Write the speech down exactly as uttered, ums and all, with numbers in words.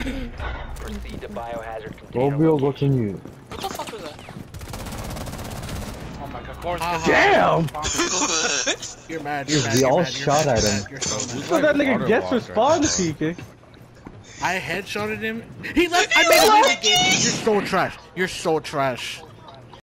Proceed to biohazard container. Romeo, go to mute. What the fuck was that? Oh my god, of course. Uh-huh. Damn! You're mad. Dude, You're mad. we You're all mad, you're shot mad, at you're him. mad, you're so mad. So that nigga gets respawned, P K. I headshotted him. He left. I made him leave the game. You're so trash. You're so trash.